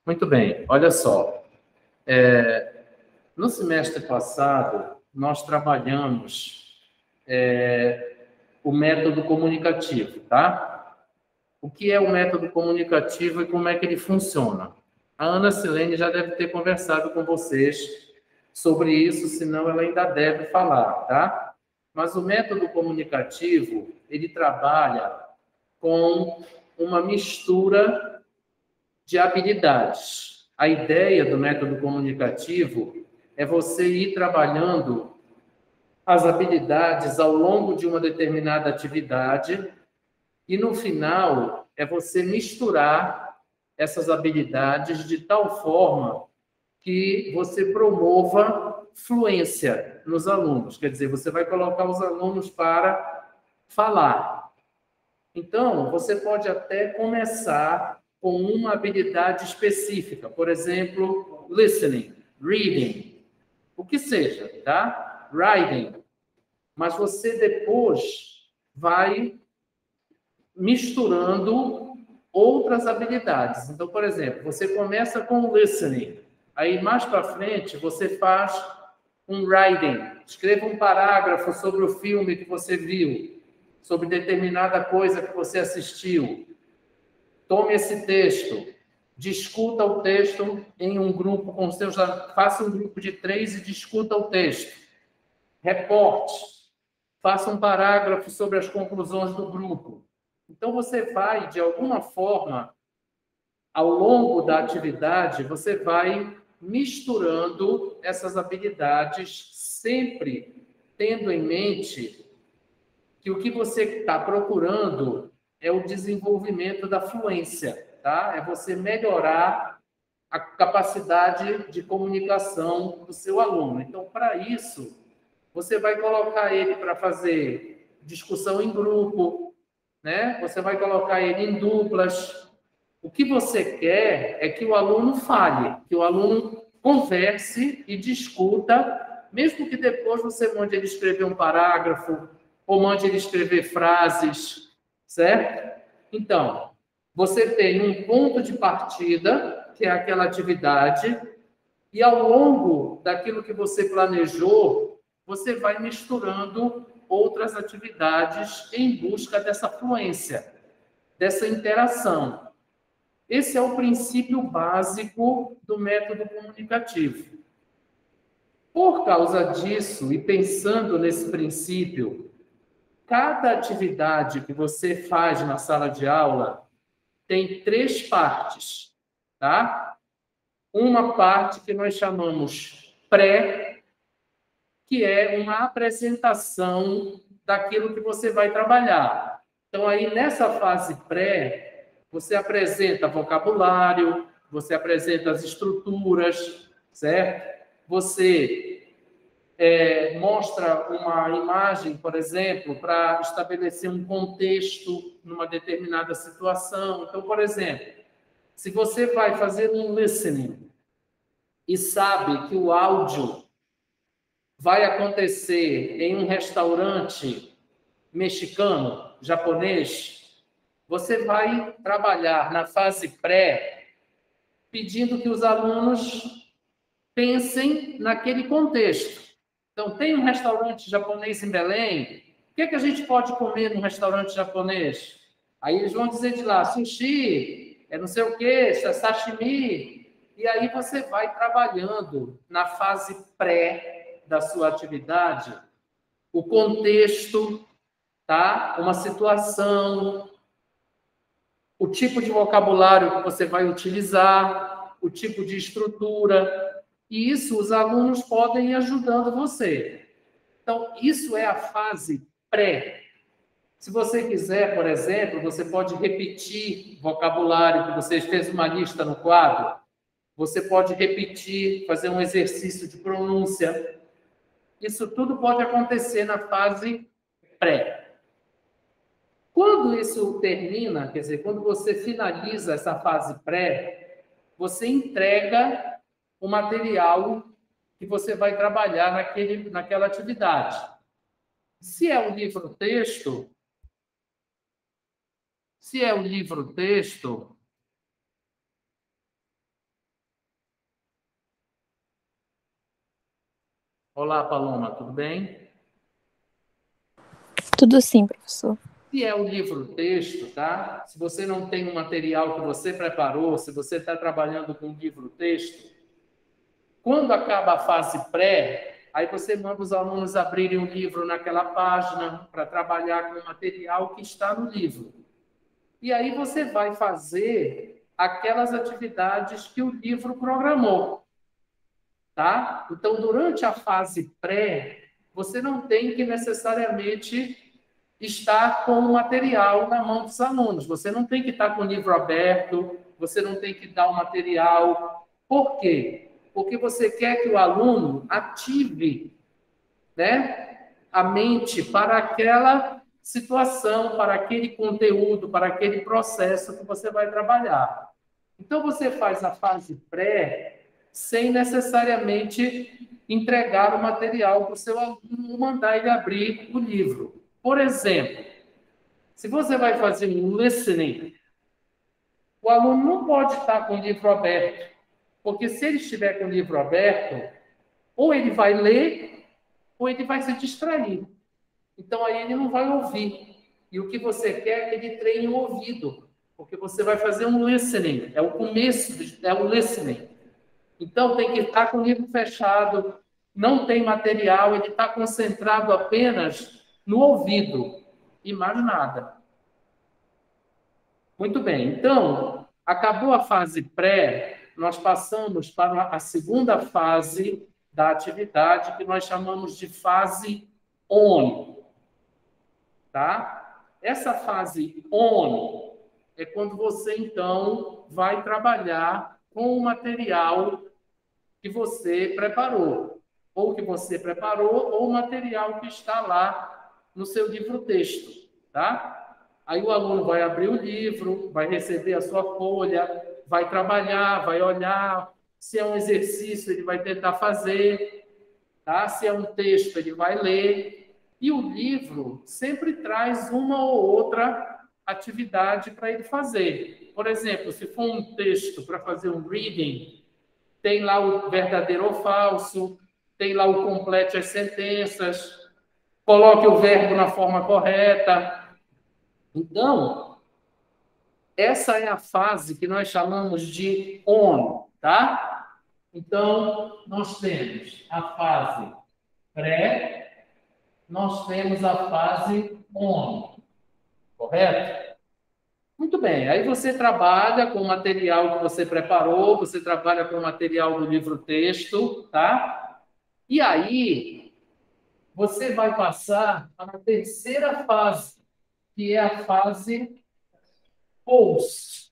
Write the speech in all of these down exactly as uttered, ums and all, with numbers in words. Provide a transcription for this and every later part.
Muito bem, olha só. É, no semestre passado, nós trabalhamos é, o método comunicativo, tá? O que é o método comunicativo e como é que ele funciona? A Ana Silene já deve ter conversado com vocês sobre isso, senão ela ainda deve falar, tá? Mas o método comunicativo, ele trabalha com uma mistura de habilidades. A ideia do método comunicativo é você ir trabalhando as habilidades ao longo de uma determinada atividade e, no final, é você misturar essas habilidades de tal forma que você promova fluência nos alunos. Quer dizer, você vai colocar os alunos para falar. Então, você pode até começar com uma habilidade específica, por exemplo, listening, reading, o que seja, tá? Writing. Mas você depois vai misturando outras habilidades. Então, por exemplo, você começa com listening, aí mais para frente você faz um writing, escreva um parágrafo sobre o filme que você viu, sobre determinada coisa que você assistiu. Tome esse texto, discuta o texto em um grupo com seus... Faça um grupo de três e discuta o texto. Reporte. Faça um parágrafo sobre as conclusões do grupo. Então, você vai, de alguma forma, ao longo da atividade, você vai misturando essas habilidades, sempre tendo em mente que o que você está procurando é o desenvolvimento da fluência, tá? É você melhorar a capacidade de comunicação do seu aluno. Então, para isso, você vai colocar ele para fazer discussão em grupo, né? Você vai colocar ele em duplas. O que você quer é que o aluno fale, que o aluno converse e discuta, mesmo que depois você mande ele escrever um parágrafo ou mande ele escrever frases, certo? Então, você tem um ponto de partida, que é aquela atividade, e ao longo daquilo que você planejou, você vai misturando outras atividades em busca dessa fluência, dessa interação. Esse é o princípio básico do método comunicativo. Por causa disso, e pensando nesse princípio, cada atividade que você faz na sala de aula tem três partes, tá? Uma parte que nós chamamos pré, que é uma apresentação daquilo que você vai trabalhar. Então, aí, nessa fase pré, você apresenta vocabulário, você apresenta as estruturas, certo? Você é, mostra uma imagem, por exemplo, para estabelecer um contexto numa determinada situação. Então, por exemplo, se você vai fazer um listening e sabe que o áudio vai acontecer em um restaurante mexicano, japonês, você vai trabalhar na fase pré, pedindo que os alunos pensem naquele contexto. Então, tem um restaurante japonês em Belém, o que é que a gente pode comer num restaurante japonês? Aí eles vão dizer de lá, sushi, é não sei o quê, sashimi, e aí você vai trabalhando na fase pré da sua atividade, o contexto, tá? Uma situação, o tipo de vocabulário que você vai utilizar, o tipo de estrutura, e isso os alunos podem ir ajudando você. Então, isso é a fase pré. Se você quiser, por exemplo, você pode repetir vocabulário que você fez uma lista no quadro, você pode repetir, fazer um exercício de pronúncia. Isso tudo pode acontecer na fase pré. Quando isso termina, quer dizer, quando você finaliza essa fase pré, você entrega o material que você vai trabalhar naquele, naquela atividade. Se é um livro-texto, se é um livro-texto, Olá, Paloma, tudo bem? Tudo sim, professor. Se é o livro-texto, tá? Se você não tem um material que você preparou, se você está trabalhando com livro-texto, quando acaba a fase pré, aí você manda os alunos abrirem o livro naquela página para trabalhar com o material que está no livro. E aí você vai fazer aquelas atividades que o livro programou, tá? Então, durante a fase pré, você não tem que necessariamente estar com o material na mão dos alunos. Você não tem que estar com o livro aberto, você não tem que dar o material. Por quê? Porque você quer que o aluno ative, né, a mente para aquela situação, para aquele conteúdo, para aquele processo que você vai trabalhar. Então, você faz a fase pré sem necessariamente entregar o material para o seu aluno, mandar ele abrir o livro. Por exemplo, se você vai fazer um listening, o aluno não pode estar com o livro aberto, porque se ele estiver com o livro aberto, ou ele vai ler, ou ele vai se distrair. Então, aí ele não vai ouvir. E o que você quer é que ele treine o ouvido, porque você vai fazer um listening, é o começo, é o listening. Então, tem que estar com o livro fechado, não tem material, ele está concentrado apenas no ouvido, e mais nada. Muito bem, então, acabou a fase pré, nós passamos para a segunda fase da atividade, que nós chamamos de fase on. Tá? Essa fase on é quando você, então, vai trabalhar com o material que você preparou, ou que você preparou, ou o material que está lá no seu livro-texto, tá? Aí o aluno vai abrir o livro, vai receber a sua folha, vai trabalhar, vai olhar, se é um exercício, ele vai tentar fazer, tá? Se é um texto, ele vai ler. E o livro sempre traz uma ou outra atividade para ele fazer. Por exemplo, se for um texto para fazer um reading, tem lá o verdadeiro ou falso, tem lá o complete as sentenças, coloque o verbo na forma correta. Então, essa é a fase que nós chamamos de on, tá? Então, nós temos a fase pré, nós temos a fase on, correto? Muito bem, aí você trabalha com o material que você preparou, você trabalha com o material do livro-texto, tá? E aí, você vai passar para a terceira fase, que é a fase post.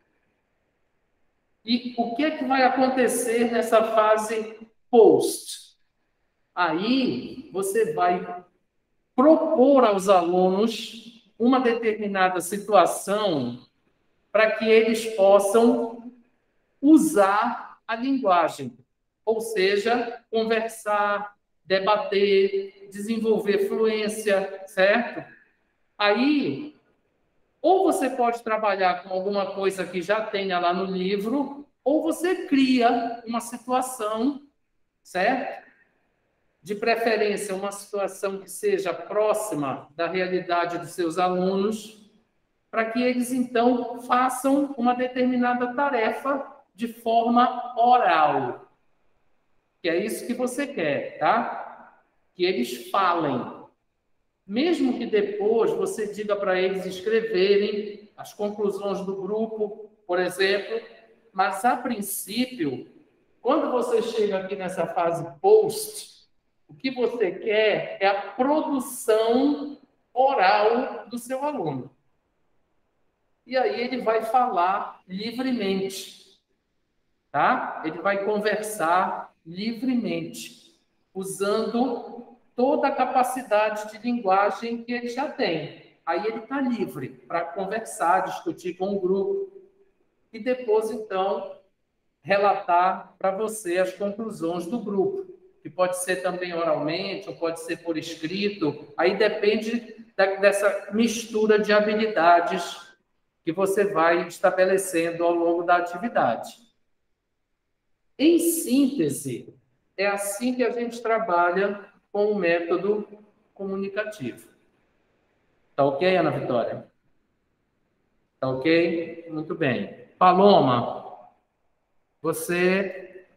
E o que é que vai acontecer nessa fase post? Aí, você vai propor aos alunos uma determinada situação para que eles possam usar a linguagem, ou seja, conversar, debater, desenvolver fluência, certo? Aí, ou você pode trabalhar com alguma coisa que já tenha lá no livro, ou você cria uma situação, certo? De preferência, uma situação que seja próxima da realidade dos seus alunos, para que eles, então, façam uma determinada tarefa de forma oral. Que é isso que você quer, tá? Que eles falem. Mesmo que depois você diga para eles escreverem as conclusões do grupo, por exemplo, mas, a princípio, quando você chega aqui nessa fase post, o que você quer é a produção oral do seu aluno. E aí ele vai falar livremente, tá? Ele vai conversar livremente, usando toda a capacidade de linguagem que ele já tem. Aí ele está livre para conversar, discutir com o grupo e depois, então, relatar para você as conclusões do grupo, que pode ser também oralmente ou pode ser por escrito. Aí depende da, dessa mistura de habilidades que você vai estabelecendo ao longo da atividade. Em síntese, É assim que a gente trabalha com o método comunicativo. Tá ok, Ana Vitória? Tá ok? Muito bem. Paloma, você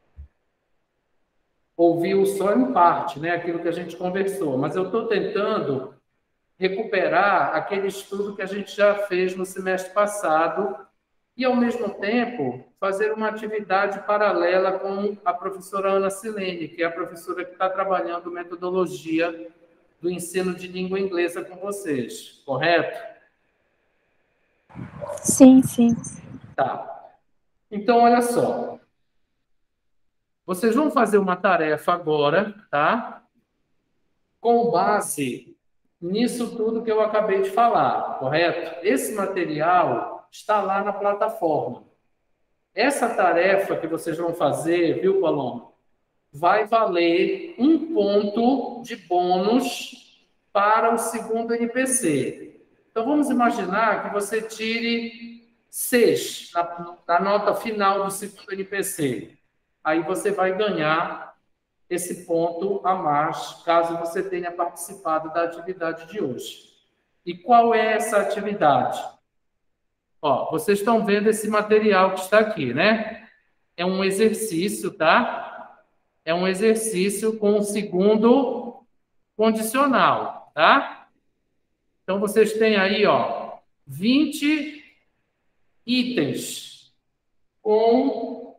ouviu só em parte, né, aquilo que a gente conversou, mas eu estou tentando recuperar aquele estudo que a gente já fez no semestre passado e, ao mesmo tempo, fazer uma atividade paralela com a professora Ana Silene, que é a professora que está trabalhando metodologia do ensino de língua inglesa com vocês, correto? Sim, sim. Tá. Então, olha só. Vocês vão fazer uma tarefa agora, tá? Com base nisso tudo que eu acabei de falar, correto? Esse material está lá na plataforma. Essa tarefa que vocês vão fazer, viu, Paloma? Vai valer um ponto de bônus para o segundo N P C. Então, vamos imaginar que você tire seis na, na nota final do segundo N P C. Aí você vai ganhar esse ponto a mais, caso você tenha participado da atividade de hoje. E qual é essa atividade? Ó, vocês estão vendo esse material que está aqui, né? É um exercício, tá? É um exercício com o segundo condicional, tá? Então, vocês têm aí, ó, vinte itens com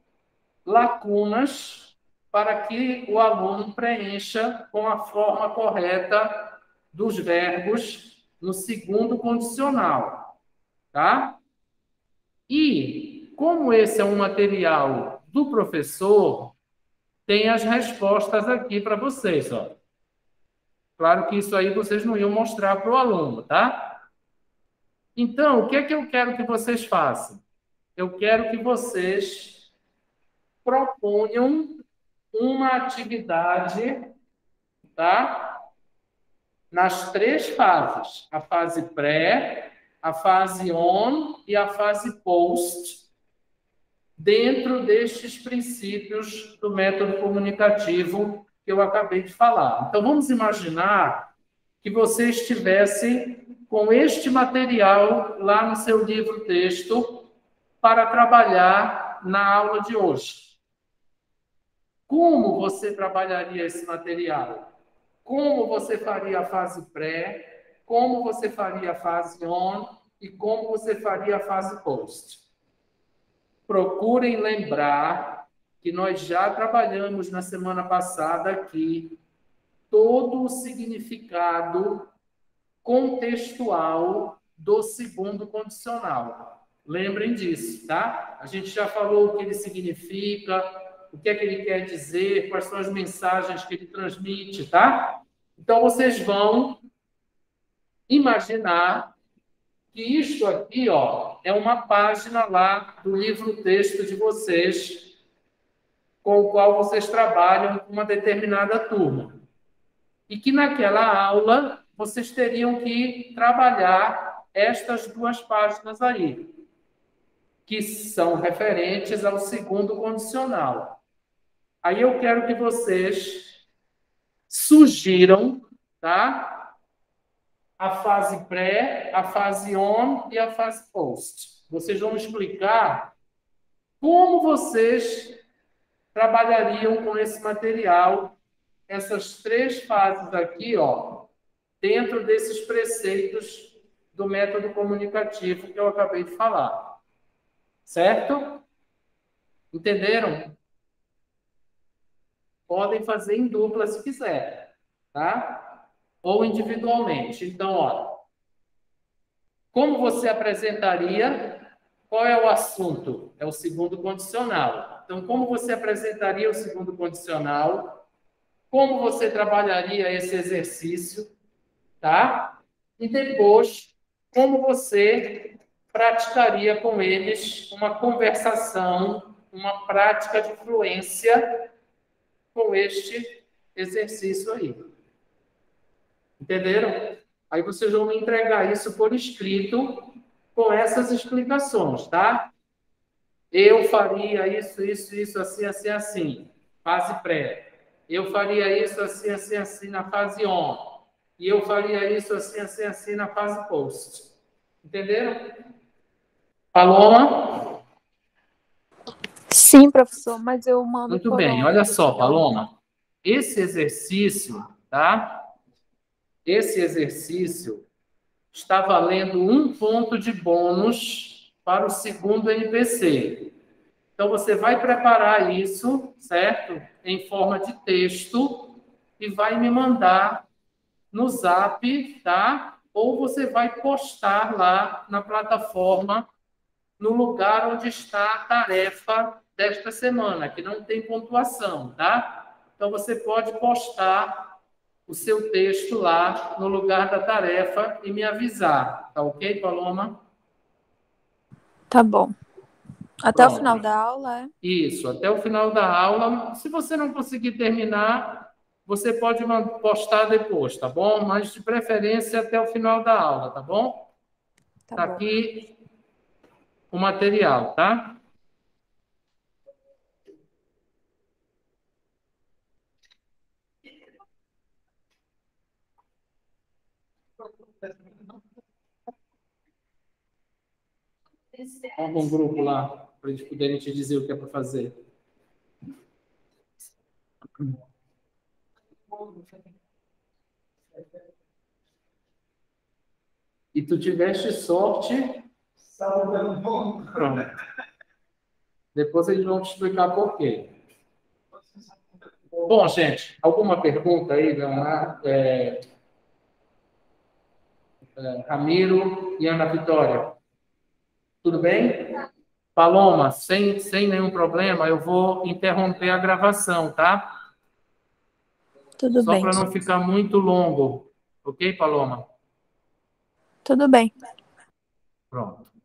lacunas para que o aluno preencha com a forma correta dos verbos no segundo condicional, tá? E, como esse é um material do professor, tem as respostas aqui para vocês, ó. Claro que isso aí vocês não iam mostrar para o aluno, tá? Então, o que é que eu quero que vocês façam? Eu quero que vocês proponham uma atividade, tá? Nas três fases, a fase pré, a fase on e a fase post, dentro destes princípios do método comunicativo que eu acabei de falar. Então, vamos imaginar que você estivesse com este material lá no seu livro-texto para trabalhar na aula de hoje. Como você trabalharia esse material? Como você faria a fase pré, como você faria a fase on e como você faria a fase post. Procurem lembrar que nós já trabalhamos na semana passada aqui todo o significado contextual do segundo condicional. Lembrem disso, tá? A gente já falou o que ele significa, o que é que ele quer dizer, quais são as mensagens que ele transmite, tá? Então, vocês vão imaginar que isto aqui, ó, é uma página lá do livro-texto de vocês, com o qual vocês trabalham com uma determinada turma. E que naquela aula vocês teriam que trabalhar estas duas páginas aí, que são referentes ao segundo condicional. Aí eu quero que vocês sugiram, tá? A fase pré, a fase on e a fase post. Vocês vão explicar como vocês trabalhariam com esse material, essas três fases aqui, ó, dentro desses preceitos do método comunicativo que eu acabei de falar. Certo? Entenderam? Podem fazer em dupla se quiser, tá? Ou individualmente. Então, ó, como você apresentaria? Qual é o assunto? É o segundo condicional. Então, como você apresentaria o segundo condicional? Como você trabalharia esse exercício? Tá? E depois, como você praticaria com eles uma conversação, uma prática de fluência com este exercício aí. Entenderam? Aí vocês vão me entregar isso por escrito com essas explicações, tá? Eu faria isso, isso, isso, assim, assim, assim. fase pré. Eu faria isso assim, assim, assim na fase on. E eu faria isso assim, assim, assim na fase post. Entenderam? Paloma? Sim, professor, mas eu mando Muito por bem. onde? Olha só, Paloma. Esse exercício, tá? Esse exercício está valendo um ponto de bônus para o segundo N P C. Então, você vai preparar isso, certo? Em forma de texto e vai me mandar no Zap, tá? Ou você vai postar lá na plataforma, no lugar onde está a tarefa desta semana, que não tem pontuação, tá? Então, você pode postar o seu texto lá no lugar da tarefa e me avisar, tá ok, Paloma? Tá bom. Até o final Pronto. da aula, é? Isso, até o final da aula. Se você não conseguir terminar, você pode postar depois, tá bom? Mas de preferência até o final da aula, tá bom? Tá Tá bom. aqui o material, tá? Forma um grupo lá, para eles poderem te dizer o que é para fazer. E tu tiveste sorte. Pronto. Depois eles vão te explicar por quê. Bom, gente, alguma pergunta aí, Leonardo? É, é, Ramiro e Ana Vitória? Tudo bem? Paloma, sem, sem nenhum problema, eu vou interromper a gravação, tá? Tudo Só bem. para não ficar muito longo. Ok, Paloma? Tudo bem. Pronto.